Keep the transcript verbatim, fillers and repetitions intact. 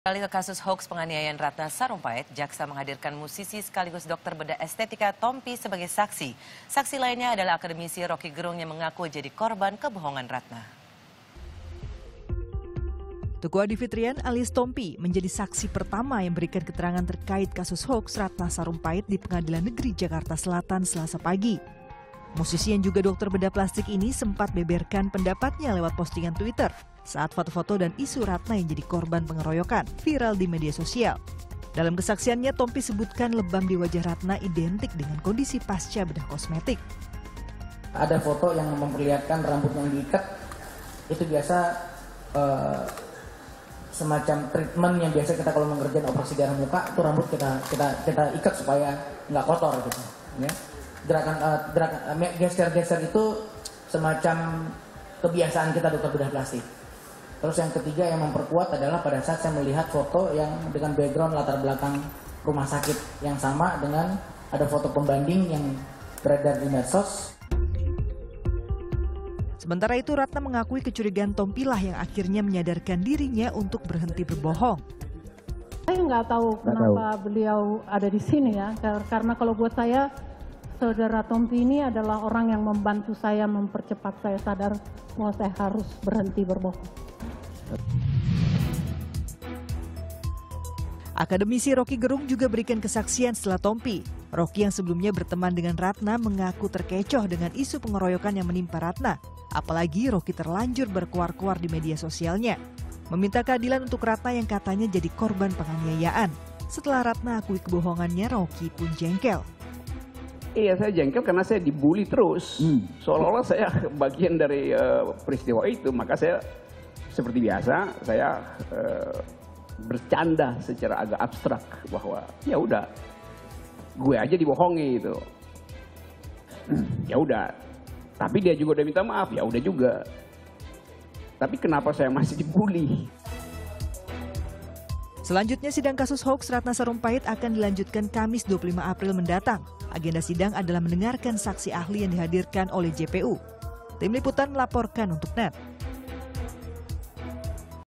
Kali ke kasus hoax penganiayaan Ratna Sarumpait, jaksa menghadirkan musisi sekaligus dokter bedah estetika Tompi sebagai saksi. Saksi lainnya adalah akademisi Rocky Gerung yang mengaku jadi korban kebohongan Ratna. Teguh Adi Fitrian alias Tompi menjadi saksi pertama yang berikan keterangan terkait kasus hoax Ratna Sarumpait di Pengadilan Negeri Jakarta Selatan Selasa pagi. Musisi yang juga dokter bedah plastik ini sempat beberkan pendapatnya lewat postingan Twitter saat foto-foto dan isu Ratna yang jadi korban pengeroyokan viral di media sosial. Dalam kesaksiannya, Tompi sebutkan lebam di wajah Ratna identik dengan kondisi pasca bedah kosmetik. Ada foto yang memperlihatkan rambut yang diikat, itu biasa uh, semacam treatment yang biasa kita kalau mengerjakan operasi darah muka, itu rambut kita kita kita ikat supaya nggak kotor gitu. Ya. Gerakan uh, gerakan uh, geser-geser itu semacam kebiasaan kita dokter bedah plastik. Terus yang ketiga yang memperkuat adalah pada saat saya melihat foto yang dengan background latar belakang rumah sakit yang sama dengan ada foto pembanding yang beredar di medsos. Sementara itu Ratna mengakui kecurigaan Tompi lah yang akhirnya menyadarkan dirinya untuk berhenti berbohong. Saya nggak tahu kenapa tahu. beliau ada di sini ya, karena kalau buat saya saudara Tompi ini adalah orang yang membantu saya mempercepat saya sadar bahwa saya harus berhenti berbohong. Akademisi Rocky Gerung juga berikan kesaksian setelah Tompi. Rocky yang sebelumnya berteman dengan Ratna mengaku terkecoh dengan isu pengeroyokan yang menimpa Ratna. Apalagi Rocky terlanjur berkuar-kuar di media sosialnya, meminta keadilan untuk Ratna yang katanya jadi korban penganiayaan. Setelah Ratna akui kebohongannya, Rocky pun jengkel. Iya, saya jengkel karena saya dibully terus. Hmm. Seolah-olah saya bagian dari uh, peristiwa itu, maka saya seperti biasa saya uh, bercanda secara agak abstrak bahwa ya udah gue aja dibohongi gitu. Ya udah. Tapi dia juga udah minta maaf, ya udah juga. Tapi kenapa saya masih dibully? Selanjutnya sidang kasus hoax Ratna Sarumpait akan dilanjutkan Kamis dua puluh lima April mendatang. Agenda sidang adalah mendengarkan saksi ahli yang dihadirkan oleh J P U. Tim Liputan melaporkan untuk N E T.